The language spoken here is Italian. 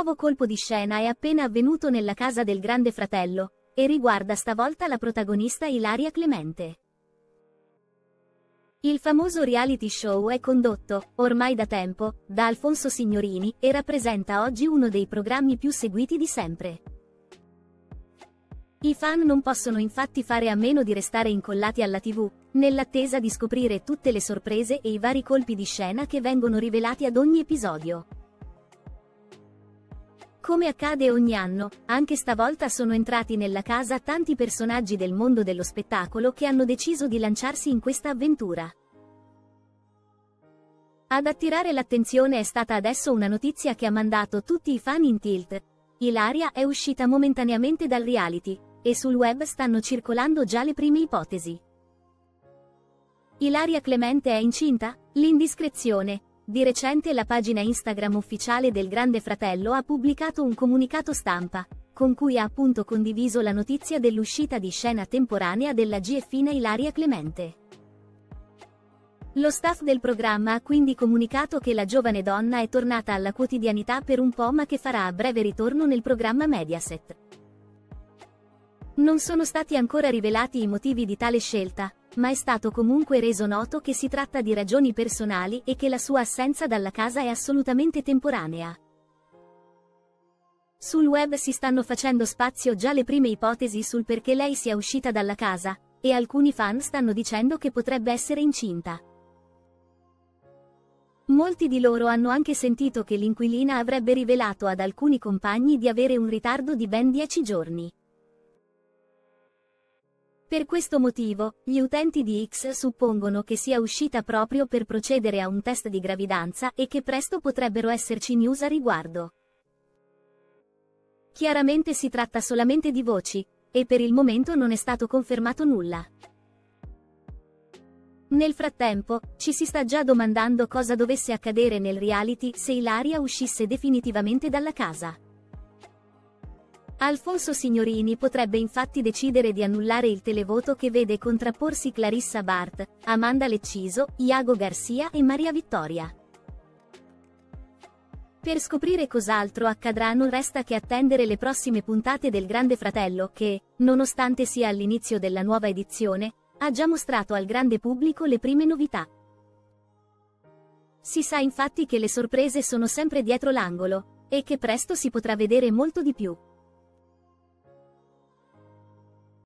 nuovo colpo di scena è appena avvenuto nella casa del Grande Fratello, e riguarda stavolta la protagonista Ilaria Clemente. Il famoso reality show è condotto, ormai da tempo, da Alfonso Signorini, e rappresenta oggi uno dei programmi più seguiti di sempre. I fan non possono infatti fare a meno di restare incollati alla TV, nell'attesa di scoprire tutte le sorprese e i vari colpi di scena che vengono rivelati ad ogni episodio. Come accade ogni anno, anche stavolta sono entrati nella casa tanti personaggi del mondo dello spettacolo che hanno deciso di lanciarsi in questa avventura. Ad attirare l'attenzione è stata adesso una notizia che ha mandato tutti i fan in tilt. Ilaria è uscita momentaneamente dal reality, e sul web stanno circolando già le prime ipotesi. Ilaria Clemente è incinta? L'indiscrezione. Di recente la pagina Instagram ufficiale del Grande Fratello ha pubblicato un comunicato stampa, con cui ha appunto condiviso la notizia dell'uscita di scena temporanea della GFina Ilaria Clemente. Lo staff del programma ha quindi comunicato che la giovane donna è tornata alla quotidianità per un po', ma che farà a breve ritorno nel programma Mediaset. Non sono stati ancora rivelati i motivi di tale scelta, ma è stato comunque reso noto che si tratta di ragioni personali e che la sua assenza dalla casa è assolutamente temporanea. Sul web si stanno facendo spazio già le prime ipotesi sul perché lei sia uscita dalla casa, e alcuni fan stanno dicendo che potrebbe essere incinta. Molti di loro hanno anche sentito che l'inquilina avrebbe rivelato ad alcuni compagni di avere un ritardo di ben 10 giorni. Per questo motivo, gli utenti di X suppongono che sia uscita proprio per procedere a un test di gravidanza e che presto potrebbero esserci news a riguardo. Chiaramente si tratta solamente di voci, e per il momento non è stato confermato nulla. Nel frattempo, ci si sta già domandando cosa dovesse accadere nel reality se Ilaria uscisse definitivamente dalla casa. Alfonso Signorini potrebbe infatti decidere di annullare il televoto che vede contrapporsi Clarissa Bart, Amanda Lecciso, Iago Garcia e Maria Vittoria. Per scoprire cos'altro accadrà non resta che attendere le prossime puntate del Grande Fratello che, nonostante sia all'inizio della nuova edizione, ha già mostrato al grande pubblico le prime novità. Si sa infatti che le sorprese sono sempre dietro l'angolo, e che presto si potrà vedere molto di più.